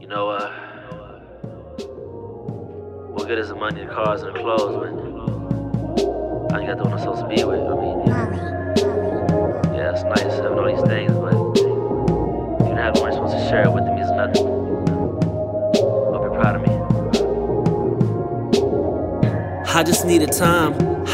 You know, what good is the money, the cars, and the clothes when I ain't got the one I'm supposed to be with? I mean, yeah, it's nice having all these things, but you don't have the one you're supposed to share it with them means nothing. Hope you're proud of me. I just needed time,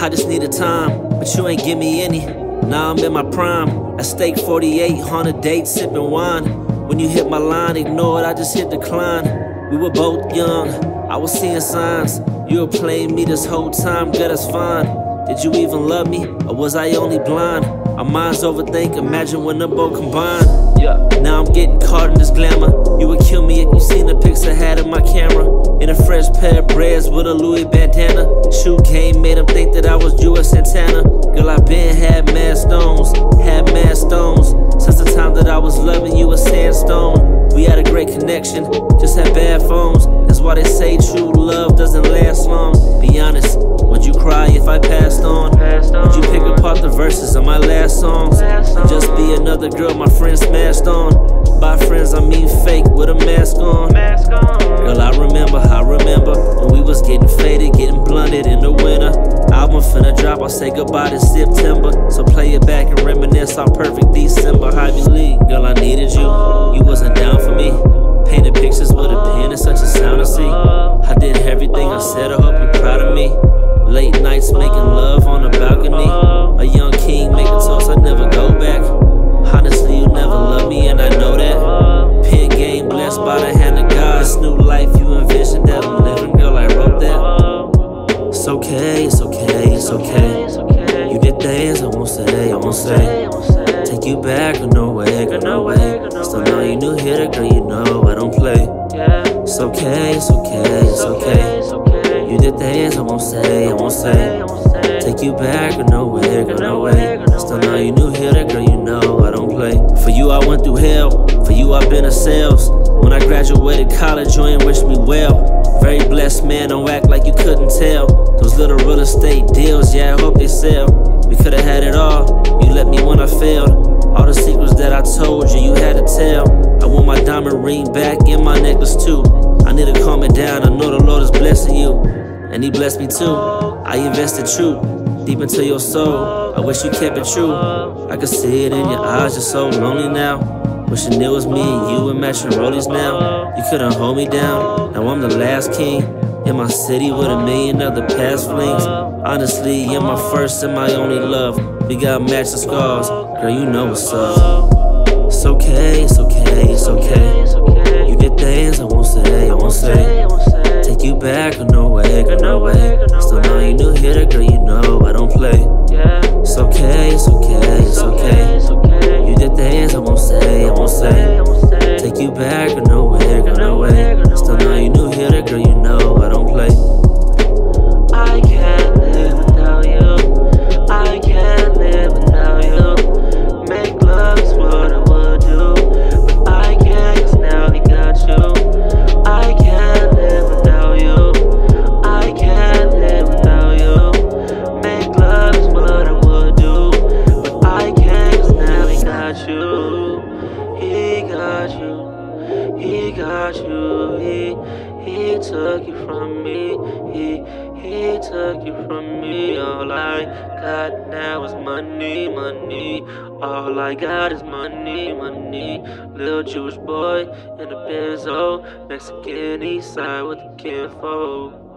but you ain't give me any. Now I'm in my prime, at stake 48, on a date, sipping wine. When you hit my line, ignore it, I just hit decline. We were both young, I was seeing signs. You were playing me this whole time, good, that's fine. Did you even love me, or was I only blind? Our minds overthink, imagine when them both combined. Now I'm getting caught in this glamour. You would kill me if you seen the pics I had in my camera. In a fresh pair of braids with a Louis bandana. Shoe game made them think that I was Jewish Santana. Girl, I been had mad stones. Since the time that I was loving you a sandstone. We had a great connection, just had bad phones. That's why they say true love doesn't last long. Be honest, would you cry if I passed on? Would you pick apart the verses of my last songs? And just be another girl my friends smashed on. By friends I mean fake with a mask on. Girl, I remember when we was getting faded, getting blunted in the winter. Album finna drop, I'll say goodbye to September. So play it back and reminisce how perfect December. How you leave? Girl, I needed you, you wasn't down for me. Painted pictures with a pen, it's such a sound to see. I did everything I said, I hope you're proud of me. Late nights making love on the balcony. A young king making toast, I'd never go back. Honestly, you never loved me and I know that. Pen game blessed by the hand of God. This new life you envisioned that I'm living, girl, I wrote that. It's okay, it's okay, it's okay. You did things I won't say. Take you back, no way. Still know you new hitter, girl, you know I don't play. It's okay, it's okay, it's okay. You did things I won't say. Take you back, no way. Still know you new hitter, girl, you know I don't play. For you I went through hell, for you I've been a sales. When I graduated college, you ain't wish me well. Very blessed man, don't act like you couldn't tell. Those little real estate deals, yeah, I hope they sell. We could've had it all, you let me when I failed. All the secrets that I told you, you had to tell. I want my diamond ring back and my necklace too. I need to calm it down, I know the Lord is blessing you. And he blessed me too. I invested true, deep into your soul. I wish you kept it true. I could see it in your eyes, you're so lonely now. Wishing it was me and you and matching rollies now. You couldn't hold me down, now I'm the last king. In my city with a million other past flings. Honestly, you're my first and my only love. We got matching scars, girl, you know what's up. It's okay, it's okay, it's okay. You did things I won't say. Take you back, no way. Still know you new hitter, girl, you know I don't play. It's okay, it's okay, it's okay. You did things I won't say. Take you back, no way. Still know you new hitter, girl, you know I don't play. I can't live without you. I can't live without you. Make love is what I would do, but I can't 'cause now he got you. I can't live without you. I can't live without you. Make love is what I would do, but I can't 'cause now he got you. He got you. He got you. He took you from me. He took you from me. All I got now is money. All I got is money. Little Jewish boy in a Benzo, Mexican east side with the kinfolk.